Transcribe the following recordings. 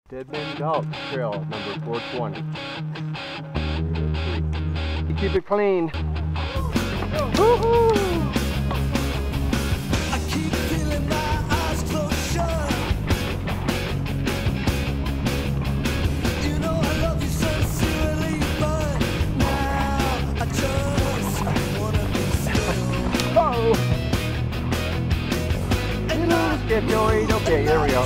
Deadmans Gulch Trail number 420. You keep it clean. Woohoo! I keep feeling my eyes closed shut. You know I love you sincerely, but now I just wanna be still. Oh! Get going. Okay, there we go.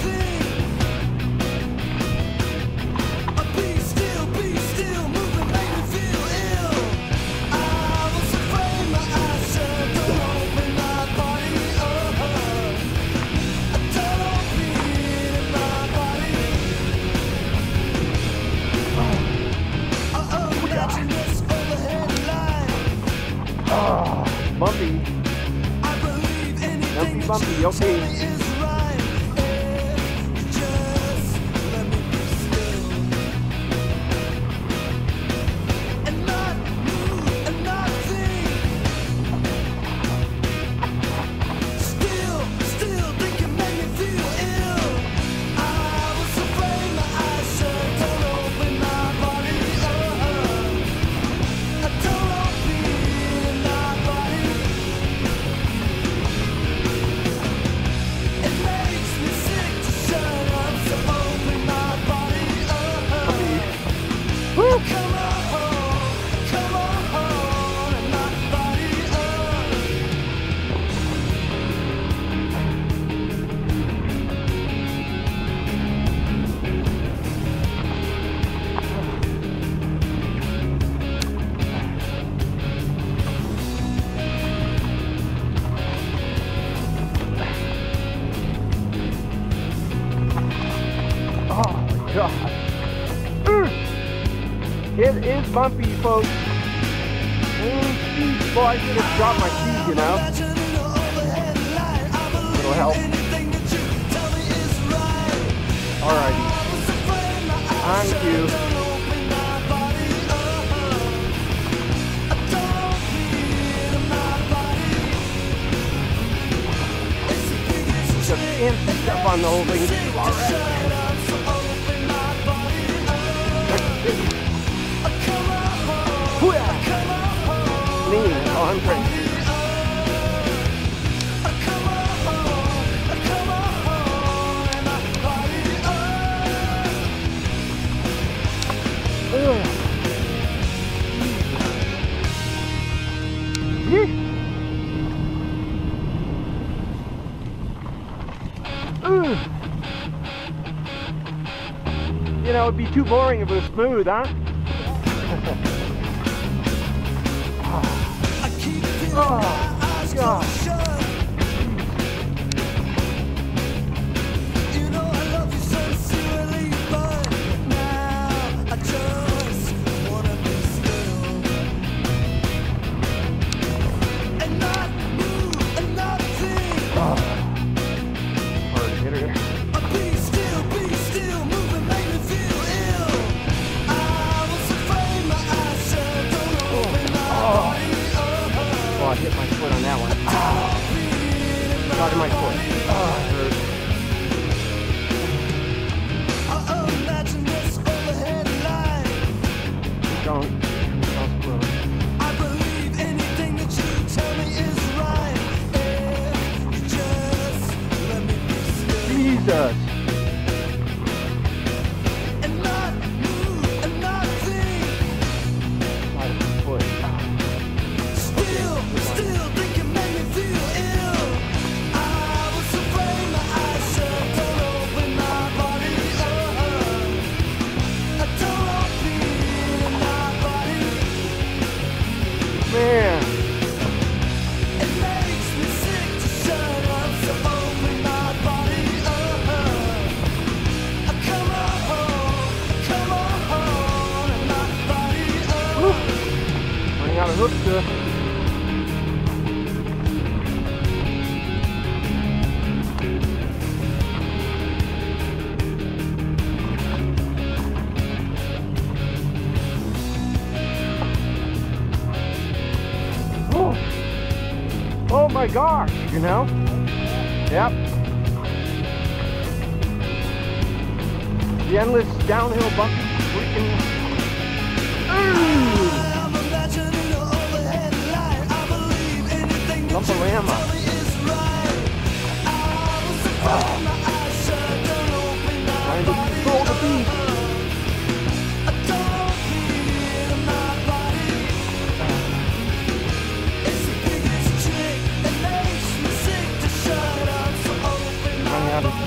Oh, bumpy. Bumpy, okay. God. It is bumpy, folks. Boy, I should have dropped my keys, you know. It'll help. Alrighty. On cue. Just can't step on the whole thing. Alright. Lean on crazy. You know, it'd be too boring if it was smooth, huh? Oh, God. You know I love you sincerely, but now I just wanna be still and not move and not think. Hard hitter. Be still, moving made me feel ill. I was afraid my eyes shut, don't open my body. Oh, I hit my foot on that one. Got in my foot. Oh, it hurt. Imagine this overhead line. Don't explode. I believe anything that you tell me is right. If you just let me be still. Jesus. And not move and not think. Out of my foot. Still thinking made me feel ill. I was afraid my eyes shut, don't open my body. I don't open my body. Man. It makes me sick to shut up, so open my body. Come on, and my body. Running out of hooks to. Oh my gosh, you know? Yep. The endless downhill bumpy freaking. Lumparama. Trying to control the beat. Running out of